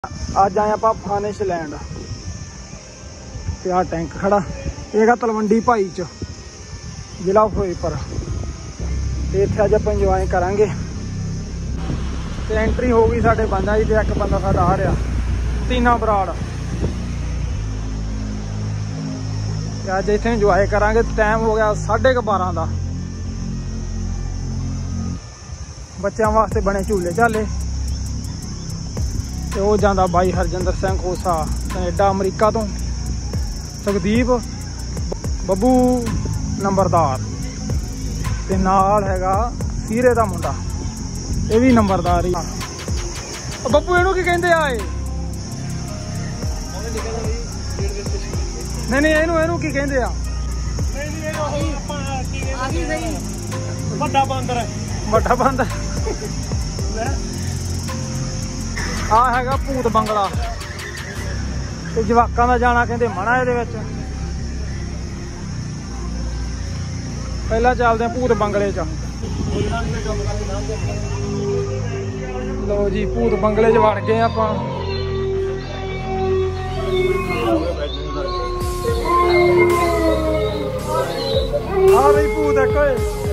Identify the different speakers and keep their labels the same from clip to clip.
Speaker 1: अज आए आप फानिशलैंड आ टैंक खड़ा ये तलवंडी भाई च जिला फिरोजपुर। इत्थे अज आप इंजॉय करांगे। एंट्री हो गई साढ़े बंदा जी, एक बंदा साडा आ रहा तीना बराड़। अज इत्थे इंजॉय करांगे। टाइम हो गया 12:30 का। बच्चों वास्ते बने झूले झाले। तो वो जाता बाई हरजिंदर सिंह खोसा कनेडा अमरीका तो, सुखदीप बब्बू नंबरदार ते नाल हैगा सीरे दा मुंडा, ये भी नंबरदार ही। बब्बू इनू की कहंदे आ? नहीं इनू की कहंदे आ?
Speaker 2: बड़ा बंदर
Speaker 1: बड़ा बंदर आ हैगा भूत बंगला। ते जवाकां दा जाना कहंदे मना इहदे विच। पहला चलदे भूत बंगले च। लो जी भूत बंगले च वड़ गए आपां। आ रही भूत एक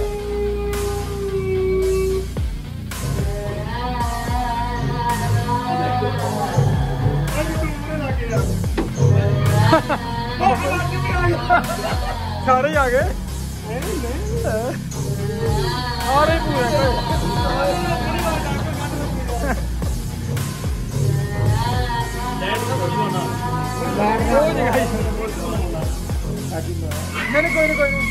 Speaker 1: सारे आ गए। सारे पूरे कोई नहीं।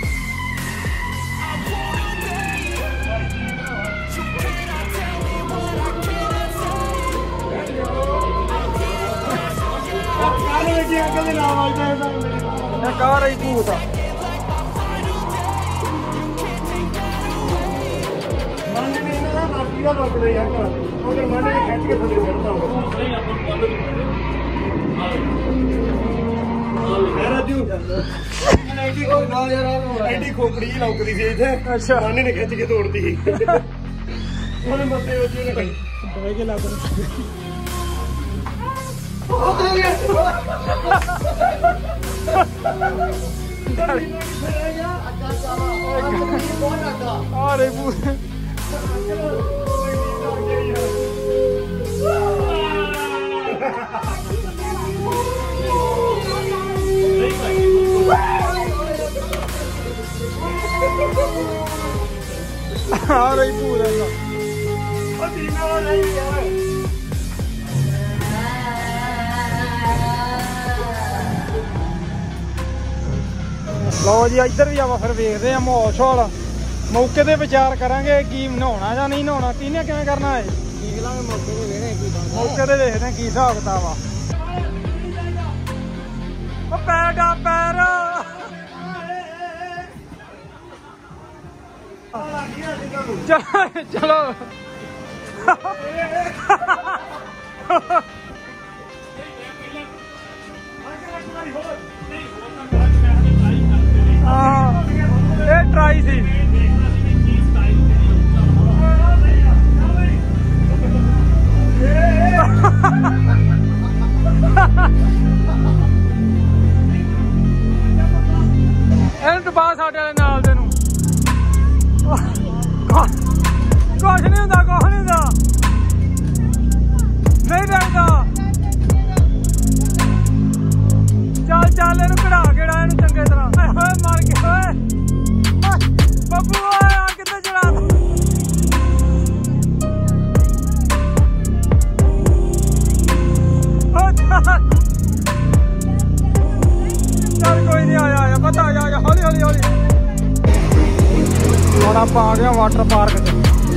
Speaker 1: कार आई भूत
Speaker 2: एडी खोपड़ी लौकदी सी इत्थे। अच्छा माने ने खिच के तोड़ती सी। ओने मत्थे ओचे ने बह के लग
Speaker 1: अरे पूरे आ रही पूरे लो जी इधर भी आप फिर वेखते हैं माहौल शौल। मौके पर विचार करांगे कि नहाना या नहीं नहाना, किने किवें करना है। मौके पर देखते हैं की हिसाब किताब आ। पैर पैर चलो ये ट्राई सी। टपा साडे वाले नाल दे नूं कुछ नहीं हुंदा, कुछ नहीं हुंदा, नहीं डरदा। चल चल इनू कढ़ा केड़ा इनू चंगे तरह। मर गया बब्बू आ कितने चढ़ा। चल कोई नहीं, आया पता आ हौली हौली हौली। हम आप आ गए वाटर पार्क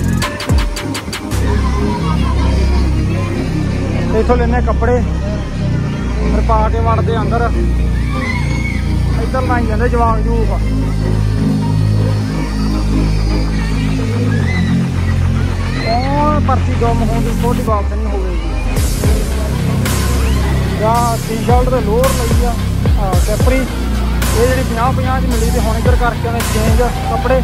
Speaker 1: इथों लेने कपड़े फिर पा के वड़ते अंदर। इधर लाई जाते जवाक जूक। पर्ची गुम होने की थोड़ी बात नहीं होगी। या टी शर्ट तो लोअर लई आ कैपरी ये जी 50-50 मिली थी। हम इधर करके चेंज कपड़े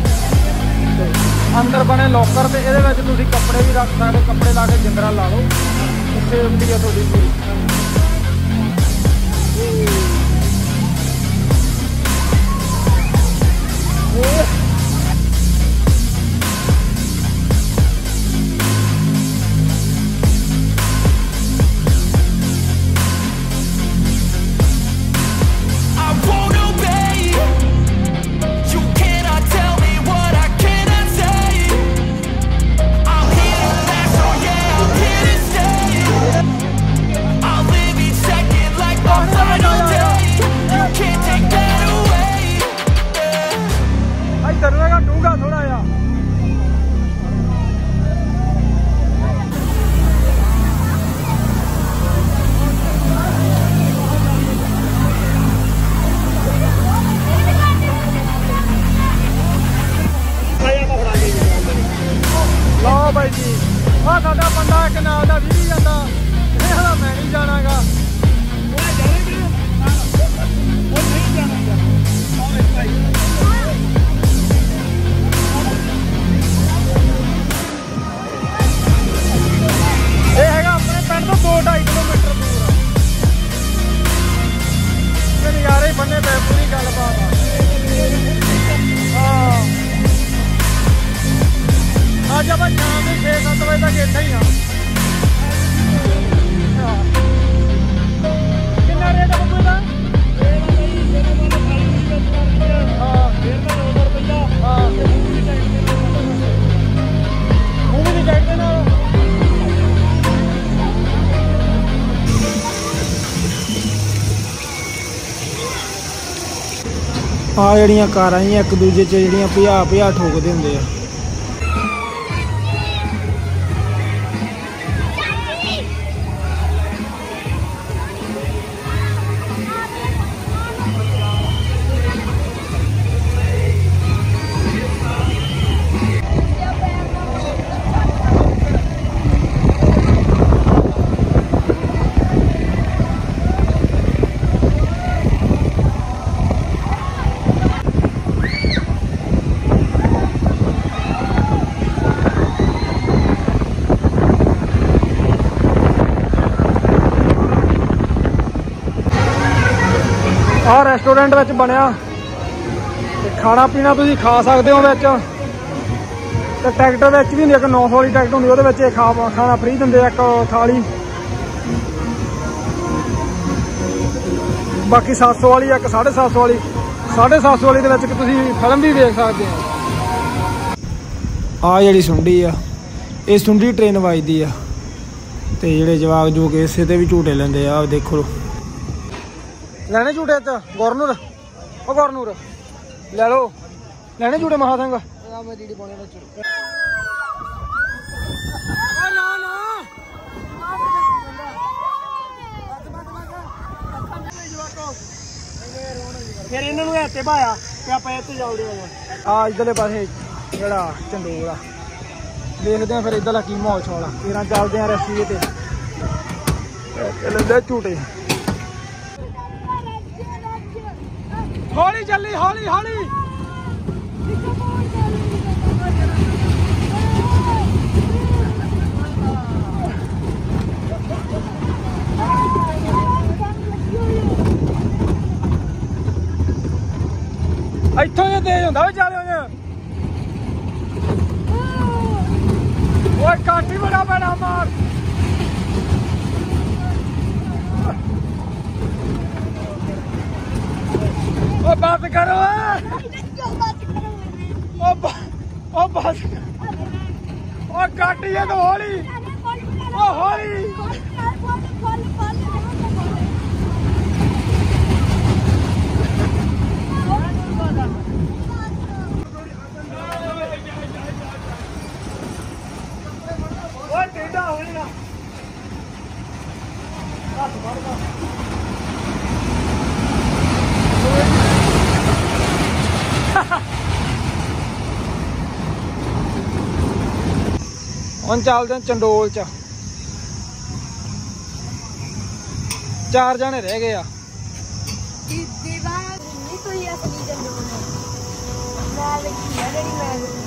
Speaker 1: अंदर बने लॉकर। तो ये कपड़े भी रख सकते, कपड़े ला के जिंदरा ला लो। ਸੇਫਟੀ ਆ ਤੁਹਾਡੀ ਪੂਰੀ। ਸਾਡਾ ਬੰਦਾ ਇੱਕ ਨਾਲ ਦਾ ਵੀ ਜਾਂਦਾ, ਇਹ ਹਾਲਾ ਮੈਂ ਨਹੀਂ ਜਾਣਾਗਾ। ਇਹ ਹੈਗਾ ਆਪਣੇ ਪਿੰਡ ਤੋਂ 2-2.5 ਕਿਲੋਮੀਟਰ ਦੂਰ ਆ। ਤੇ ਨਜ਼ਾਰੇ ਬੰਨੇ ਪਏ, ਪੂਰੀ ਗੱਲਬਾਤ ਆ। ਹਾਂ ਅੱਜ ਆਪਾਂ ਸ਼ਾਮ ਦੇ 6-7 ਵਜੇ ਤੱਕ ਇੱਥੇ ਹੀ ਆ। ਕਿੰਨਾ ਰੇਟ ਆ ਬੱਬੂ ਦਾ? ਮੂਵੀ ਦੀ ਟਿਕਟ ਦੇ ਨਾਲ ਆ ਜਿਹੜੀਆਂ ਕਾਰਾਂ ਹੀ ਇੱਕ ਦੂਜੇ 'ਚ ਜਿਹੜੀਆਂ 50-50 ਠੋਕਦੇ ਹੁੰਦੇ ਆ। ਆ ਰੈਸਟੋਰੈਂਟ ਵਿੱਚ ਬਣਿਆ ਤੇ ਖਾਣਾ ਪੀਣਾ ਤੁਸੀਂ ਖਾ ਸਕਦੇ ਹੋ ਵਿੱਚ। ਤੇ ਟਿਕਟ ਵਿੱਚ ਵੀ ਹੁੰਦੀ, ਇੱਕ 900 ਵਾਲੀ ਟਿਕਟ ਹੁੰਦੀ, ਉਹਦੇ ਵਿੱਚ ਇਹ ਖਾਣਾ ਫ੍ਰੀ ਦਿੰਦੇ ਆ, ਇੱਕ ਥਾਲੀ। ਬਾਕੀ 700 ਵਾਲੀ, ਇੱਕ 750 ਵਾਲੀ। 750 ਵਾਲੀ ਦੇ ਵਿੱਚ ਤੁਸੀਂ ਫਿਲਮ ਵੀ ਵੇਖ ਸਕਦੇ ਹੋ। ਆ ਜਿਹੜੀ ਸੁੰਡੀ ਆ, ਇਹ ਸੁੰਡੀ ਟ੍ਰੇਨ ਵੱਜਦੀ ਆ ਤੇ ਜਿਹੜੇ ਜਵਾਕ ਜੋ ਕਿ ਇਸੇ ਤੇ ਵੀ ਝੂਟੇ ਲੈਂਦੇ ਆ। ਦੇਖੋ ਲੈਣੇ ਝੂਟੇ ਤੇ ਗੁਰਨੂਰ, ਉਹ ਗੁਰਨੂਰ ਲੈ ਲਓ, ਲੈਣੇ ਝੂਟੇ ਮਹਾ ਸਿੰਘ। ਫਿਰ ਇਹਨਾਂ ਨੂੰ ਇੱਥੇ ਪਾਇਆ ਤੇ ਆਪਾਂ ਇੱਥੇ ਜਾਉਂਦੇ ਆ। ਇੱਧਰਲੇ ਪਾਸੇ ਜਿਹੜਾ ਚੰਡੋਲ ਆ, ਦੇਖਦੇ ਆ ਫਿਰ ਇੱਧਰਲਾ ਕੀ ਮਾਹੌਲ ਛੋਲ ਆ। ਫੇਰ ਚੱਲਦੇ ਆ ਰਸਤੇ ਤੇ ਲੈਂਦੇ ਝੂਟੇ। ਹੌਲੀ ਚੱਲੀ, ਹੌਲੀ ਹੌਲੀ। ਇੱਥੋਂ ਜੇ ਤੇਜ਼ ਹੁੰਦਾ ਵੀ ਚੱਲ ਓਏ ਘੱਟ ਹੀ ਬੜਾ ਬੜਾ ਮਾਰ। ਉਹ ਬਸ ਕਰੋ, ਉਹ ਬਸ, ਉਹ ਘੱਟ ਹੀ ਹੈ ਤਾਂ ਹੌਲੀ, ਉਹ ਹੌਲੀ। ਉਹ ਟੇਢਾ ਹੋਏਗਾ ਹੱਥ ਫੜਦਾ। ਹੁਣ ਚੱਲਦੇ ਹਾਂ ਚੰਡੋਲ ਚ। 4 ਜਾਣੇ ਰਹਿ ਗਏ ਆ।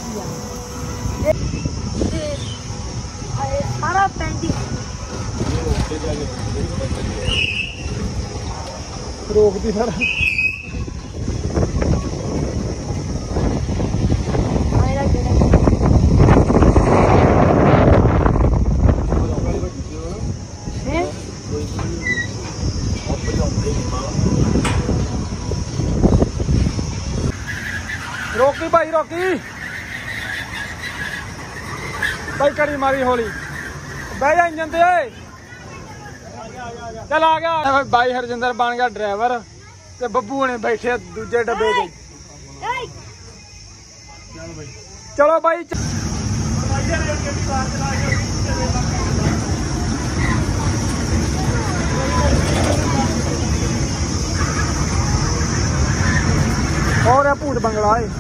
Speaker 3: ਸਾਰਾ ਪੈਂਦੀ
Speaker 1: रोकती फिर रोकी भाई रोकी भाई कड़ी मारी होली बह जा इंजन ते चल आ गया भाई हरजिंदर बन गया ड्राइवर ते बब्बू ने बैठे दूजे डब्बे ते चलो भाई और है भूत बंगला है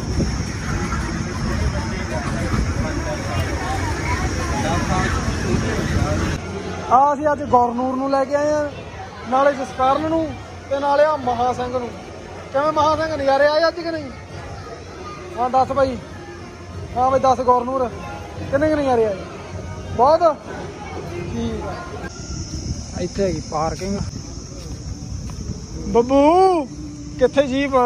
Speaker 1: ਅਸੀਂ ਅੱਜ ਗੌਰਨੂਰ ਨੂੰ ਲੈ ਕੇ ਆਏ ਆ ਨਾਲੇ ਜਸਕਰਨ ਨੂੰ ਤੇ ਨਾਲੇ ਆ ਮਹਾ ਸਿੰਘ ਨੂੰ ਕਿਵੇਂ ਮਹਾ ਸਿੰਘ ਨਜ਼ਾਰੇ ਆਏ ਅੱਜ ਕਿ ਨਹੀਂ ਹਾਂ ਦੱਸ ਬਾਈ ਹਾਂ ਬਾਈ ਦੱਸ ਗੌਰਨੂਰ ਕਿੰਨੇ ਕਿ ਨਜ਼ਾਰੇ ਆਏ ਬਹੁਤ ਠੀਕ ਆ ਇੱਥੇ ਹੈਗੀ ਪਾਰਕਿੰਗ ਬੱਬੂ ਕਿੱਥੇ ਜੀਪ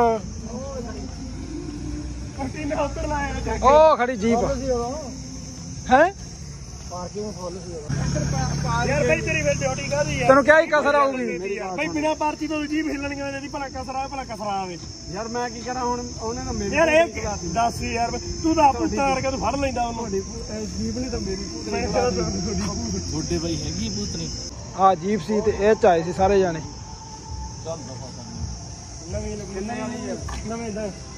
Speaker 1: ਉਹ ਖੜੀ ਜੀਪ ਹੈ ਪਾਰਕਿੰਗ ਫੁੱਲ ਸੀ ਯਾਰ ਬਈ ਤੇਰੀ ਵੇ ਡਿਊਟੀ ਕਾਦੀ ਆ ਤੈਨੂੰ ਕਿਹਾ ਹੀ ਕਸਰ ਆਊਗੀ ਬਈ ਬਿਨਾ ਪਾਰਟੀ ਤੋਂ ਜੀਪ ਹਿੱਲਣਗੇ ਇਹਦੀ ਭਲਾ ਕਸਰ ਆਵੇ ਯਾਰ ਮੈਂ ਕੀ ਕਰਾਂ ਹੁਣ ਉਹਨੇ ਨਾ ਮੇਰੀ ਯਾਰ ਇਹ ਦੱਸ ਯਾਰ ਤੂੰ ਤਾਂ ਪੁੱਤ ਕਰਕੇ ਤੂੰ ਫੜ ਲੈਂਦਾ ਉਹਨੂੰ ਜੀਪ ਨਹੀਂ ਤਾਂ ਮੇਰੀ ਛੋਟੇ ਬਾਈ ਹੈਗੀ ਪੁੱਤ ਨਹੀਂ ਹਾਂ ਜੀਪ ਸੀ ਤੇ ਇਹ ਚ ਆਏ ਸੀ ਸਾਰੇ ਜਾਣੇ ਨਵੀਂ ਨਵੀਂ